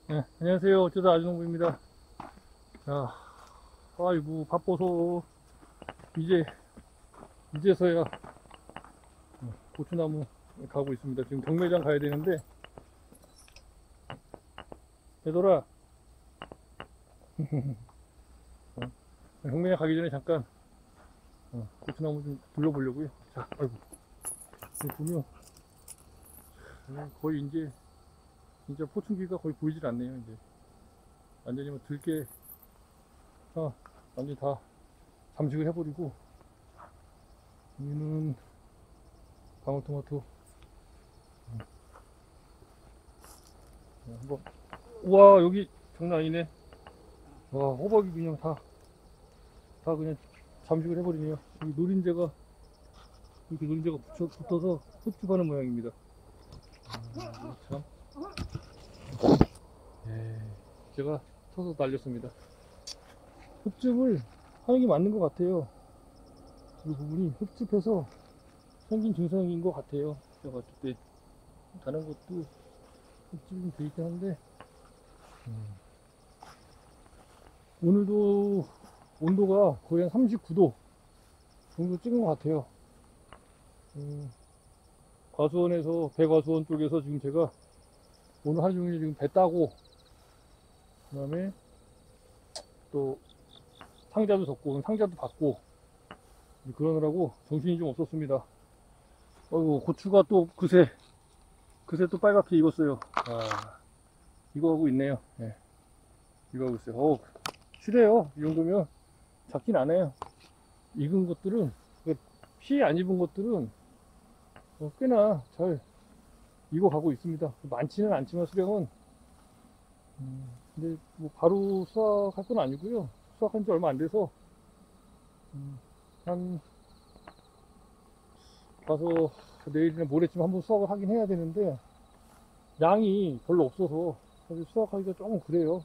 네, 안녕하세요. 어쩌다 아주농부입니다. 자, 아이고, 바빠서, 이제, 이제서야 고추나무 가고 있습니다. 지금 경매장 가야 되는데, 되돌아, 경매장 가기 전에 잠깐, 고추나무 좀 둘러보려고요. 자, 아이고, 여기 보면, 거의 이제, 진짜 포충기가 거의 보이질 않네요, 이제. 완전히 뭐 들깨, 완전히 다 잠식을 해버리고, 여기는 방울토마토, 한번, 우와, 여기 장난 아니네. 와, 호박이 그냥 다 그냥 잠식을 해버리네요. 여기 노린재가, 이렇게 노린재가 붙어서 흡집하는 모양입니다. 참. 예, 제가 쳐서 날렸습니다. 흡집을 하는 게 맞는 것 같아요. 이 부분이 흡집해서 생긴 증상인 것 같아요. 제가 봤을 때. 다른 것도 흡집이 좀 돼 있긴 한데, 오늘도 온도가 거의 한 39도 정도 찍은 것 같아요. 과수원에서, 배과수원 쪽에서 지금 제가 오늘 하루 종일 지금 배 따고, 그 다음에 또 상자도 젓고, 상자도 받고, 그러느라고 정신이 좀 없었습니다. 어이구, 고추가 또 그새 또 빨갛게 익었어요. 아, 이거 하고 있네요. 네, 이거 하고 있어요. 실해요. 이 정도면 작진 않아요. 익은 것들은, 피 안 입은 것들은 꽤나 잘 익어가고 있습니다. 많지는 않지만 수량은, 근데 뭐 바로 수확할 건 아니고요. 수확한 지 얼마 안 돼서, 한, 가서 내일이나 모레쯤 한번 수확을 하긴 해야 되는데, 양이 별로 없어서 사실 수확하기가 조금 그래요.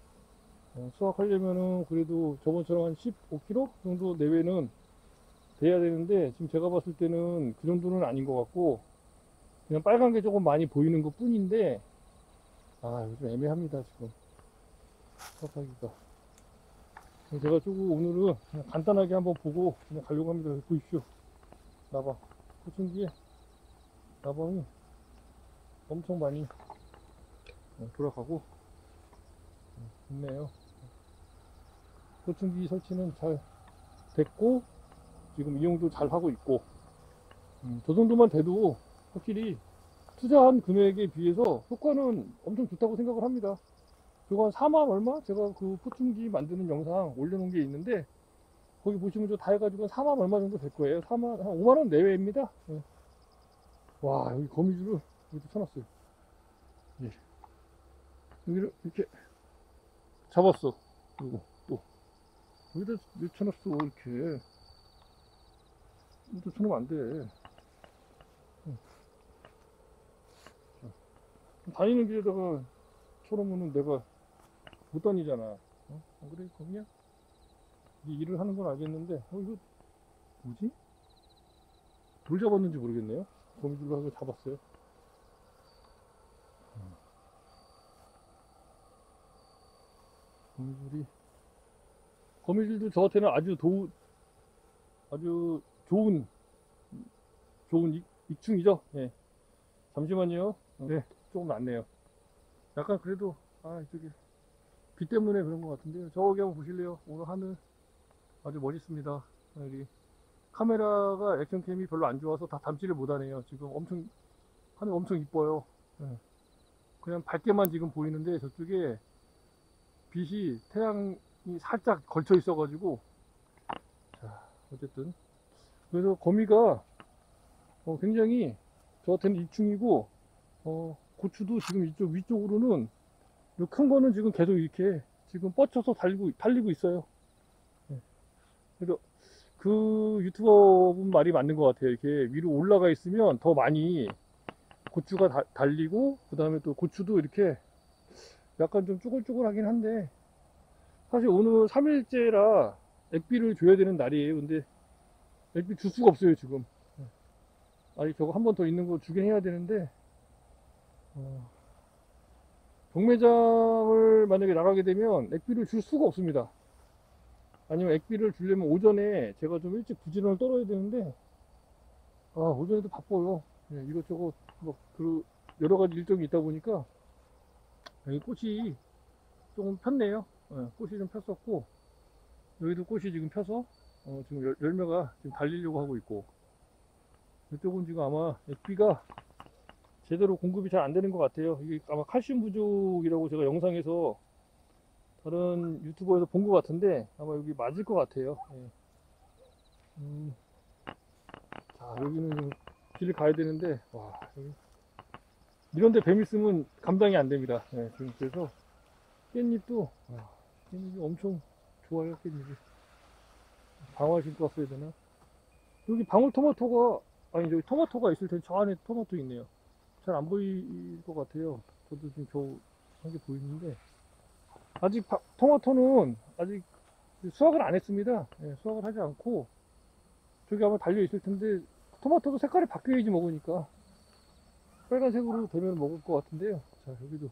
수확하려면은 그래도 저번처럼 한 15kg 정도 내외는 돼야 되는데, 지금 제가 봤을 때는 그 정도는 아닌 것 같고, 그냥 빨간 게 조금 많이 보이는 것 뿐인데, 이거 좀 애매합니다, 지금. 수확하기가. 제가 조금 오늘은 그냥 간단하게 한번 보고 그냥 가려고 합니다. 보십시오. 나방. 포충기에 나방이 엄청 많이 돌아가고 있네요. 포충기 설치는 잘 됐고, 지금 이용도 잘 하고 있고, 저 정도만 돼도 확실히 투자한 금액에 비해서 효과는 엄청 좋다고 생각을 합니다. 저거 한 4만 얼마? 제가 그 포충기 만드는 영상 올려놓은 게 있는데, 거기 보시면 저 다 해가지고 4만 얼마 정도 될 거예요. 4만, 한 5만 원 내외입니다. 예. 와, 여기 거미줄을 여기다 쳐놨어요. 예. 여기를 이렇게 잡았어. 그리고 또, 여기다 왜 쳐놨어, 이렇게. 여기다 쳐놓으면 안 돼. 다니는 길에다가 쳐놓으면 내가 못 다니잖아. 안 그래, 거미야? 이 일을 하는 건 알겠는데, 이거 뭐지? 뭘 잡았는지 모르겠네요. 거미줄로 하고 잡았어요. 거미줄이, 거미줄도 저한테는 아주 좋은, 익충이죠. 네. 잠시만요. 네, 조금 낫네요. 약간 그래도, 이쪽에, 비 때문에 그런 것 같은데요. 저기 한번 보실래요? 오늘 하늘 아주 멋있습니다. 여기 카메라가 액션캠이 별로 안 좋아서 다 담지를 못하네요. 지금 하늘 엄청 이뻐요. 네. 그냥 밝게만 지금 보이는데 저쪽에 빛이, 태양이 살짝 걸쳐 있어가지고, 자, 어쨌든. 그래서 거미가 굉장히 저한테는 입충이고, 고추도 지금 이쪽 위쪽으로는, 큰 거는 지금 계속 이렇게 지금 뻗쳐서 달리고 있어요. 네. 그래서 그 유튜버 분 말이 맞는 것 같아요. 이렇게 위로 올라가 있으면 더 많이 고추가 달리고, 그 다음에 또 고추도 이렇게 약간 좀 쭈글쭈글하긴 한데, 사실 오늘 3일째라 액비를 줘야 되는 날이에요. 근데 액비 줄 수가 없어요, 지금. 아니, 저거 한 번 더 있는 거 주긴 해야 되는데, 어, 경매장을 만약에 나가게 되면 액비를 줄 수가 없습니다. 아니면 액비를 주려면 오전에 제가 좀 일찍 부지런을 떨어야 되는데, 오전에도 바빠요. 예, 이것저것 여러 가지 일정이 있다 보니까 여기 꽃이 조금 폈네요. 예, 꽃이 좀 폈었고, 여기도 꽃이 지금 펴서 지금 열매가 지금 달리려고 하고 있고, 이쪽은 지금 아마 액비가 제대로 공급이 잘 안 되는 것 같아요. 이게 아마 칼슘 부족이라고 제가 영상에서 다른 유튜버에서 본 것 같은데 아마 여기 맞을 것 같아요. 예. 자, 여기는 좀 길을 가야 되는데, 와, 여기 이런데 뱀 있으면 감당이 안 됩니다. 예, 지금 그래서 깻잎도, 깻잎이 엄청 좋아요. 깻잎이 방울 신고 왔어야 되나? 여기 방울토마토가, 아니 저기 토마토가 있을 텐데 저 안에 토마토 있네요. 잘 안 보일 것 같아요. 저도 지금 한 게 보이는데, 아직 토마토는 아직 수확을 안 했습니다. 예, 수확을 하지 않고 저기 아마 달려 있을 텐데, 토마토도 색깔이 바뀌어야지 먹으니까 빨간색으로 되면 먹을 것 같은데요. 자, 여기도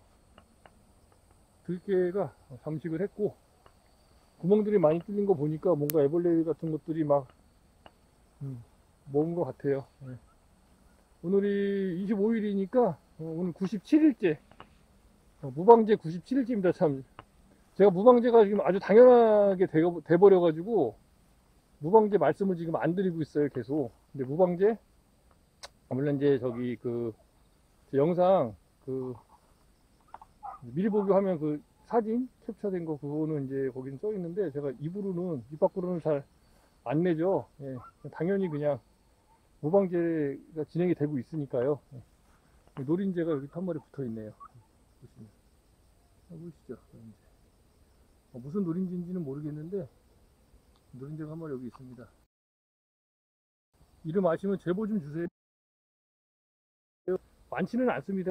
들깨가 잠식을 했고, 구멍들이 많이 뚫린 거 보니까 뭔가 애벌레 같은 것들이 막 먹은 것 같아요. 예. 오늘이 25일이니까 오늘 97일째, 무방제 97일째입니다. 참, 제가 무방제가 지금 아주 당연하게 돼버려 가지고 무방제 말씀을 지금 안 드리고 있어요, 계속. 근데 무방제, 물론 이제 저기 제 영상 미리 보기 하면 사진 캡처된 거 그거는 이제 거기는 써 있는데, 제가 입 밖으로는 잘 안 내죠. 예, 당연히 그냥 무방제가 진행이 되고 있으니까요. 예. 노린재가 여기 한 마리 붙어 있네요. 보시면. 보이시죠? 노린재. 무슨 노린재인지는 모르겠는데 노린재가 한 마리 여기 있습니다. 이름 아시면 제보 좀 주세요. 많지는 않습니다.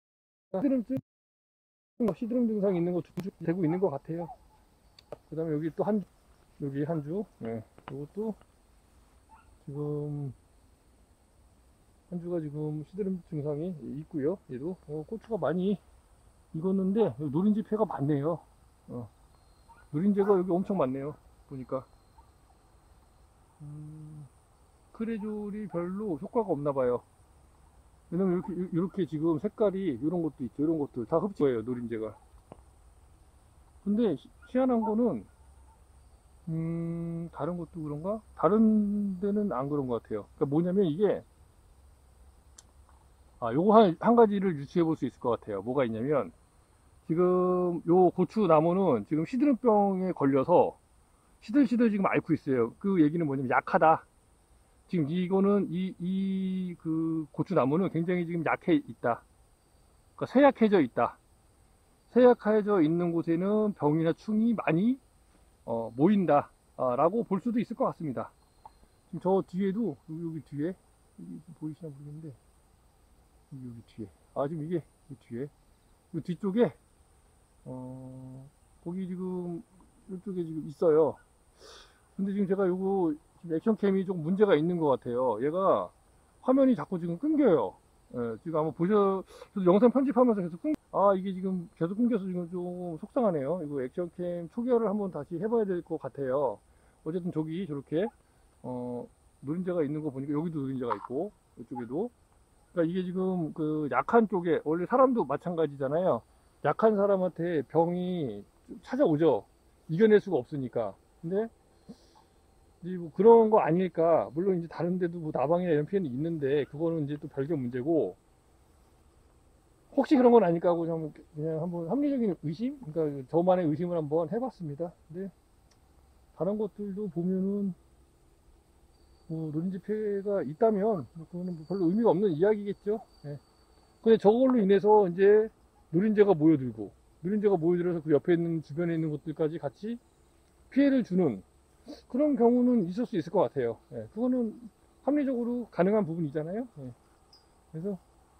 시드름 증상 있는 거 되고 있는 것 같아요. 그 다음에 여기 또 여기 한 주. 네. 이것도 지금 한 주가 지금 시드름 증상이 있고요. 얘도 고추가 많이 익었는데 노린재 폐가 많네요. 노린재가 여기 엄청 많네요. 보니까 크레졸이 별로 효과가 없나 봐요. 왜냐면 이렇게 지금 색깔이 이런 것도 있죠. 이런 것들 다 흡수해요, 노린재가. 근데 희한한 거는 다른 것도 그런가? 다른 데는 안 그런 것 같아요. 그러니까 뭐냐면 이게, 요거 한 가지를 유추해 볼 수 있을 것 같아요. 뭐가 있냐면, 지금 요 고추 나무는 지금 시드름병에 걸려서 시들시들 지금 앓고 있어요. 그 얘기는 뭐냐면 약하다. 지금 이거는 그 고추 나무는 굉장히 지금 약해 있다. 그러니까 쇠약해져 있다. 쇠약해져 있는 곳에는 병이나 충이 많이 모인다 라고 볼 수도 있을 것 같습니다. 지금 저 뒤에도 여기 뒤에, 여기 보이시나 모르겠는데 여기 뒤에, 지금 이게 뒤에, 이 뒤쪽에 거기 지금 이쪽에 지금 있어요. 근데 지금 제가 요거 지금 액션캠이 좀 문제가 있는 것 같아요. 얘가 화면이 자꾸 지금 끊겨요. 예, 지금 아마 저도 영상 편집하면서 계속 이게 지금 계속 끊겨서 지금 좀 속상하네요. 이거 액션캠 초기화를 한번 다시 해봐야 될 것 같아요. 어쨌든 저기 저렇게 노린재가 있는 거 보니까 여기도 노린재가 있고 이쪽에도. 그러니까 이게 지금 약한 쪽에, 원래 사람도 마찬가지잖아요. 약한 사람한테 병이 찾아오죠. 이겨낼 수가 없으니까. 근데 이제 뭐 그런 거 아닐까. 물론 이제 다른 데도 뭐 나방이나 이런 피해는 있는데 그거는 이제 또 별개 문제고, 혹시 그런 건 아닐까 하고 그냥 한번 합리적인 의심, 그러니까 저만의 의심을 한번 해봤습니다. 근데 다른 것들도 보면은 뭐 노린재 폐가 있다면 그거는 뭐 별로 의미가 없는 이야기겠죠. 예. 근데 저걸로 인해서 이제 노린재가 모여들어서 그 옆에 있는 주변에 있는 것들까지 같이 피해를 주는 그런 경우는 있을 수 있을 것 같아요. 예. 그거는 합리적으로 가능한 부분이잖아요. 예. 그래서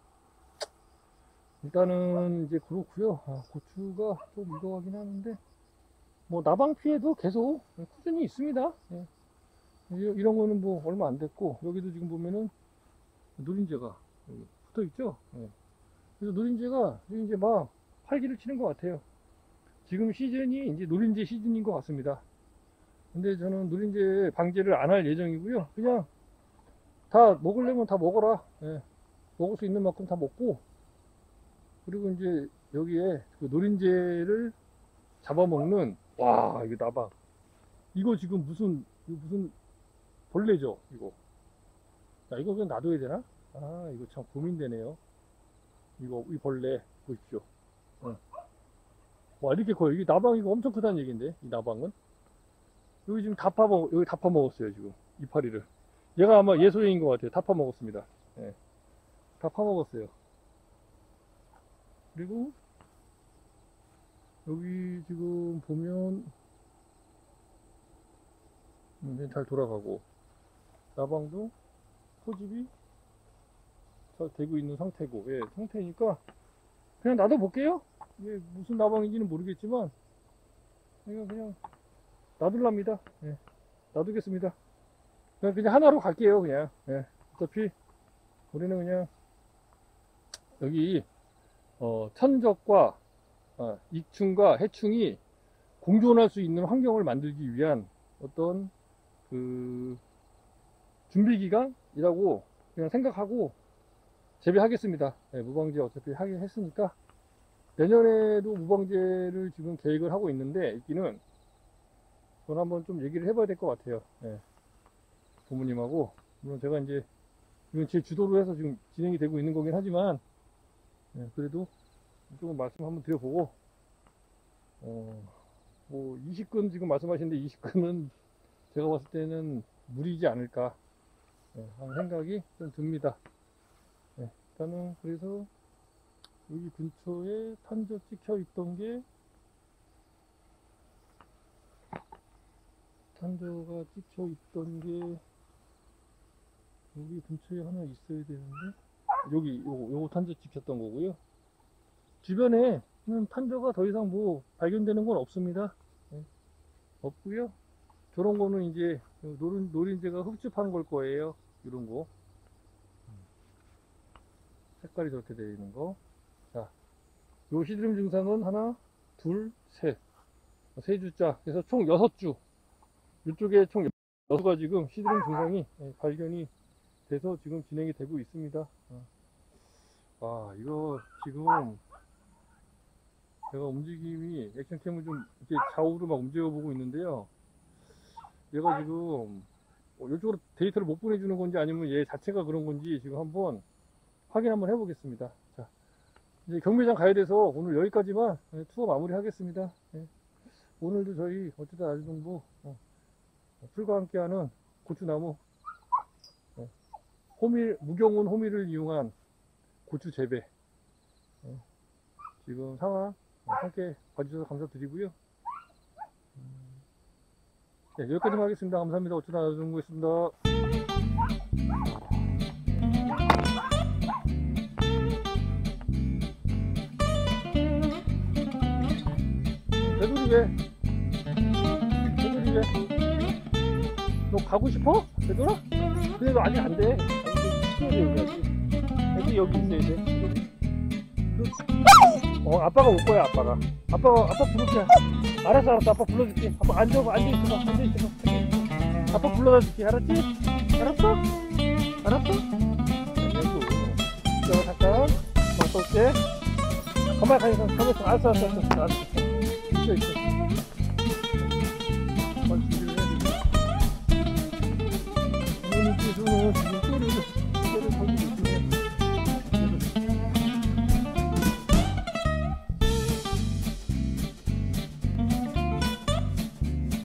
일단은 이제 그렇고요. 고추가 좀 익어가긴 하는데 뭐 나방 피해도 계속 꾸준히 있습니다. 예. 이런 거는 뭐 얼마 안 됐고, 여기도 지금 보면은 노린재가 붙어 있죠. 예. 그래서 노린재가 이제 막 활기를 치는 것 같아요. 지금 시즌이 이제 노린재 시즌인 것 같습니다. 근데 저는 노린재 방제를 안 할 예정이고요. 그냥 다 먹으려면 다 먹어라. 예. 먹을 수 있는 만큼 다 먹고, 그리고 이제 여기에 그 노린재를 잡아먹는, 와, 이거 나봐. 이거 지금 무슨 벌레죠, 이거. 자, 이거 그냥 놔둬야 되나? 아, 이거 참 고민되네요. 이 벌레, 보십시오. 와, 이렇게 커요. 이 나방 이거 엄청 크다는 얘기인데, 이 나방은. 여기 지금 여기 다 파먹었어요, 지금. 이파리를. 얘가 아마 예소형인 것 같아요. 다 파먹었습니다. 예. 다 파먹었어요. 그리고, 여기 지금 보면, 잘 돌아가고, 나방도 포집이 잘 되고 있는 상태고, 예, 상태니까, 그냥 놔둬볼게요. 이게 무슨 나방인지는 모르겠지만, 그냥 놔둘랍니다. 예, 놔두겠습니다. 그냥 하나로 갈게요, 그냥. 예, 어차피, 우리는 그냥, 여기, 천적과, 익충과 해충이 공존할 수 있는 환경을 만들기 위한 어떤, 준비기간이라고 그냥 생각하고 재배하겠습니다. 예, 무방제 어차피 하긴 했으니까. 내년에도 무방제를 지금 계획을 하고 있는데, 있기는, 그건 한번 좀 얘기를 해봐야 될 것 같아요. 예. 부모님하고. 물론 제가 이제, 이건 제 주도로 해서 지금 진행이 되고 있는 거긴 하지만, 예, 그래도 조금 말씀 한번 드려보고, 뭐, 20근 지금 말씀하시는데 20근은 제가 봤을 때는 무리지 않을까, 예, 하는 생각이 좀 듭니다. 예, 일단은 그래서 여기 근처에 탄저 찍혀 있던 게, 탄저가 찍혀 있던 게 여기 근처에 하나 있어야 되는데, 여기 요거 탄저 찍혔던 거고요. 주변에는 탄저가 더 이상 뭐 발견되는 건 없습니다. 네. 없고요. 저런 거는 이제 노린재가 흡집한 걸 거예요. 이런 거. 색깔이 저렇게 되어 있는 거. 자, 요 시드름 증상은 하나, 둘, 셋. 세 주자. 그래서 총 6주. 이쪽에 총 6주가 지금 시드름 증상이 발견이 돼서 지금 진행이 되고 있습니다. 아, 이거 지금 제가 움직임이 액션캠을 좀 이렇게 좌우로 막 움직여 보고 있는데요. 얘가 지금 이쪽으로 데이터를 못 보내주는 건지 아니면 얘 자체가 그런 건지 지금 한번 확인 한번 해보겠습니다. 자, 이제 경매장 가야 돼서 오늘 여기까지만 투어 마무리 하겠습니다. 네. 오늘도 저희 어쩌다 아주동부 풀과 함께하는 고추나무, 무경운 호미를 이용한 고추 재배, 지금 상황 함께 봐주셔서 감사드리고요. 네, 여기까지만 하겠습니다. 감사합니다. 어쩌다 아주동부였습니다. 되돌이 왜? 너 가고 싶어? 되돌아? 근데 너 아직 안 돼. 애기 여기 있어야 돼. 아빠가 올 거야, 아빠 부를게. 알았어, 아빠 불러줄게. 아빠 앉아있어봐. 아빠 불러다 줄게. 알았지? 알았어? 자, 잠깐. 갔다 올게. 가만히 있어. 알았어. 있어.